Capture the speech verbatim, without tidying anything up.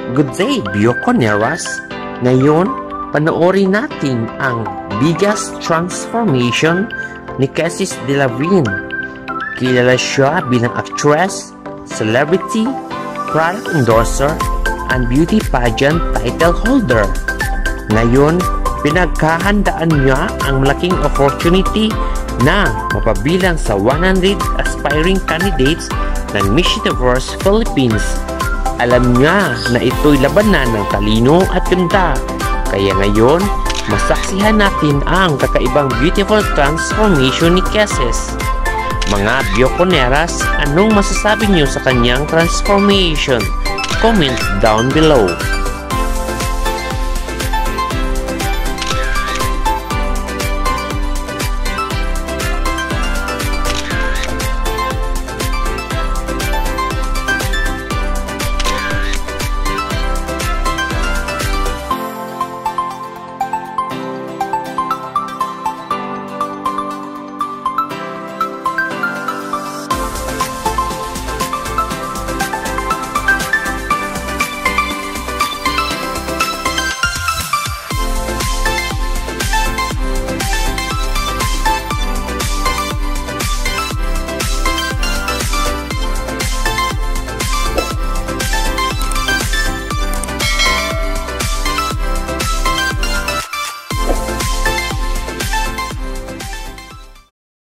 Good day, BeauConeras! Ngayon, panoorin natin ang biggest transformation ni Kisses Delavin. Kilala siya bilang actress, celebrity, product endorser, and beauty pageant title holder. Ngayon, pinagkahandaan niya ang malaking opportunity na mapabilang sa one hundred aspiring candidates ng Miss Universe Philippines. Alam niya na ito'y labanan ng talino at ganda. Kaya ngayon, masaksihan natin ang kakaibang beautiful transformation ni Kisses. Mga BeauConeras, anong masasabi niyo sa kanyang transformation? Comment down below.